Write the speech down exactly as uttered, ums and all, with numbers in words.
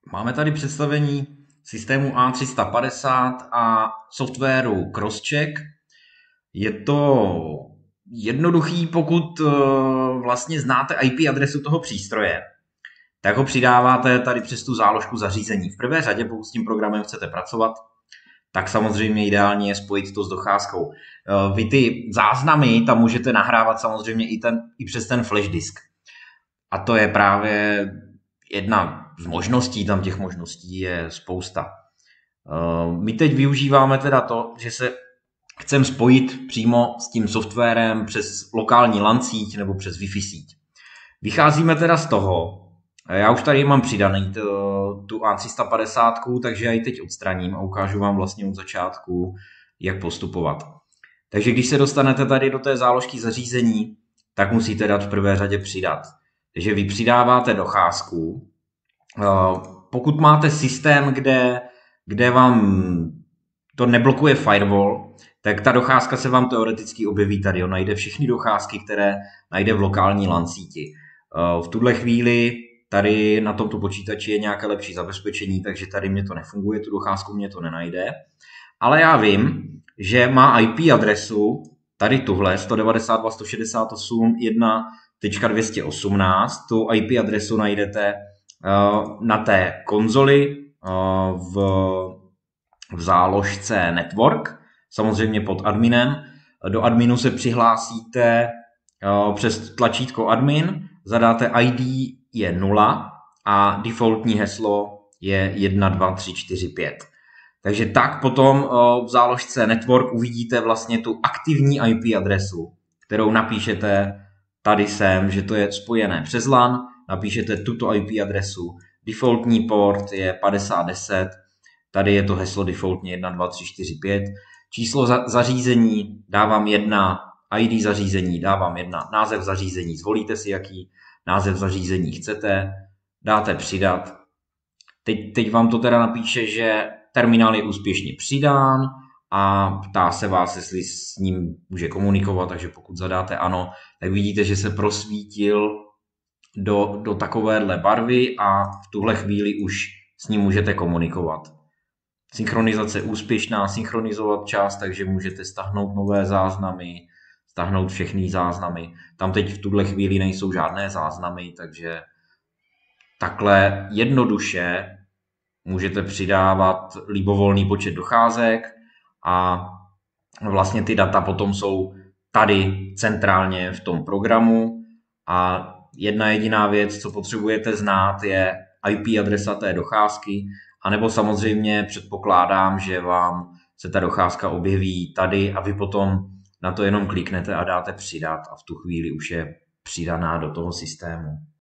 Máme tady představení systému A tři sta padesát a softwaru CrossCheck. Je to jednoduchý, pokud vlastně znáte í pé adresu toho přístroje, tak ho přidáváte tady přes tu záložku zařízení. V prvé řadě, pokud s tím programem chcete pracovat, tak samozřejmě ideálně je spojit to s docházkou. Vy ty záznamy tam můžete nahrávat samozřejmě i, ten, i přes ten flash disk. A to je právě jedna z možností, tam těch možností je spousta. My teď využíváme teda to, že se chceme spojit přímo s tím softwarem přes lokální LAN síť nebo přes Wi-Fi síť. Vycházíme teda z toho, já už tady mám přidaný tu A tři sta padesát, takže já ji teď odstraním a ukážu vám vlastně od začátku, jak postupovat. Takže když se dostanete tady do té záložky zařízení, tak musíte dát v prvé řadě přidat. Takže vy přidáváte docházku. Pokud máte systém, kde, kde vám to neblokuje firewall, tak ta docházka se vám teoreticky objeví tady. On najde všechny docházky, které najde v lokální LAN síti. V tuhle chvíli tady na tomto počítači je nějaké lepší zabezpečení, takže tady mě to nefunguje, tu docházku mě to nenajde. Ale já vím, že má í pé adresu, tady tuhle, sto devadesát dva, sto šedesát osm, jedna tečka dvě stě osmnáct, tu í pé adresu najdete na té konzoli v, v záložce Network, samozřejmě pod adminem. Do adminu se přihlásíte přes tlačítko admin, zadáte í dé je nula a defaultní heslo je jedna dva tři čtyři pět. Takže tak potom v záložce Network uvidíte vlastně tu aktivní í pé adresu, kterou napíšete tady sem, že to je spojené přes LAN, napíšete tuto í pé adresu, defaultní port je padesát deset, tady je to heslo defaultně jedna dva tři čtyři pět, číslo za, zařízení dávám jedna, í dé zařízení dávám jedna, název zařízení, zvolíte si, jaký název zařízení chcete, dáte přidat. Teď, teď vám to teda napíše, že terminál je úspěšně přidán a ptá se vás, jestli s ním může komunikovat, takže pokud zadáte ano, tak vidíte, že se prosvítil do, do takovéhle barvy a v tuhle chvíli už s ním můžete komunikovat. Synchronizace úspěšná, synchronizovat čas, takže můžete stáhnout nové záznamy, stáhnout všechny záznamy. Tam teď v tuhle chvíli nejsou žádné záznamy, takže takhle jednoduše můžete přidávat libovolný počet docházek a vlastně ty data potom jsou tady centrálně v tom programu a jedna jediná věc, co potřebujete znát, je í pé adresa té docházky, anebo samozřejmě předpokládám, že vám se ta docházka objeví tady a vy potom na to jenom kliknete a dáte přidat a v tu chvíli už je přidaná do toho systému.